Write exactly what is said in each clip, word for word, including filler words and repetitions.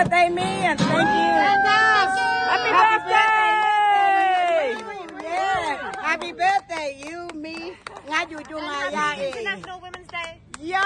birthday, me, and thank you. Happy birthday! Yeah. Happy birthday, you, me. Ngaju Junga Ya Eee. International Women's Day. Yo!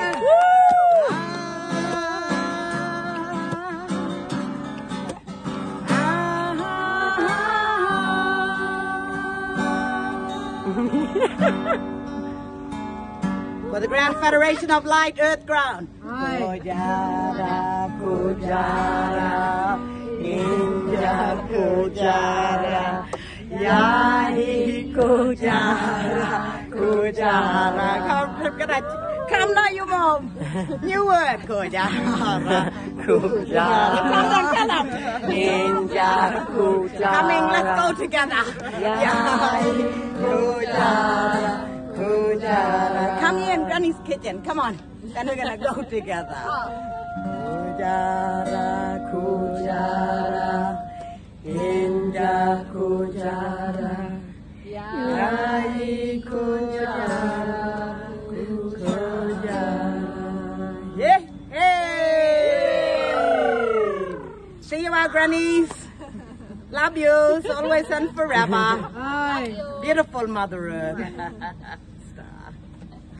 For the Grand Federation of Light Earth Ground. Koojarra, Koojarra, India Koojarra, Ya Eee Koojarra, Koojarra. Come, come now, you mom. New word, Koojarra, Koojarra. Come on, tell them. India Koojarra. Coming, let's go together. Ya Eee Koojarra, Koojarra. Come here in Granny's kitchen. Come on. Then we're gonna go together. Koojarra, Koojarra, India Koojarra, Ya Eee Koojarra, Koojarra. Yeah, hey! See you, our grannies. Love you, always and forever. Beautiful Mother Earth.